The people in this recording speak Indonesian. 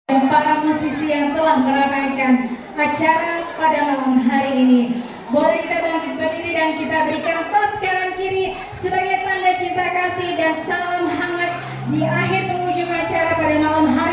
dan para musisi yang telah meramaikan acara pada malam hari ini. Boleh kita bangkit berdiri dan kita berikan tos kanan kiri sebagai tanda cinta kasih dan salam hangat di akhir penghujung acara pada malam hari